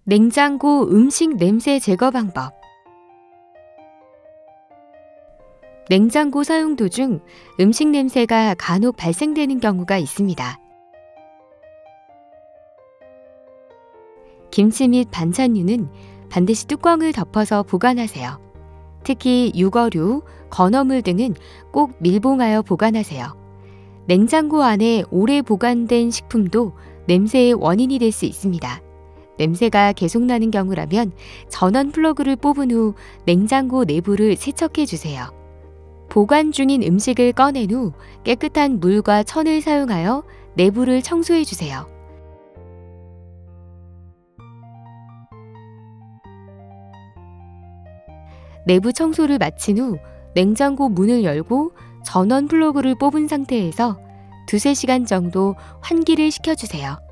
냉장고 음식 냄새 제거 방법. 냉장고 사용 도중 음식 냄새가 간혹 발생되는 경우가 있습니다. 김치 및 반찬류는 반드시 뚜껑을 덮어서 보관하세요. 특히 육어류, 건어물 등은 꼭 밀봉하여 보관하세요. 냉장고 안에 오래 보관된 식품도 냄새의 원인이 될 수 있습니다. 냄새가 계속 나는 경우라면 전원 플러그를 뽑은 후 냉장고 내부를 세척해 주세요. 보관 중인 음식을 꺼낸 후 깨끗한 물과 천을 사용하여 내부를 청소해 주세요. 내부 청소를 마친 후 냉장고 문을 열고 전원 플러그를 뽑은 상태에서 2~3시간 정도 환기를 시켜주세요.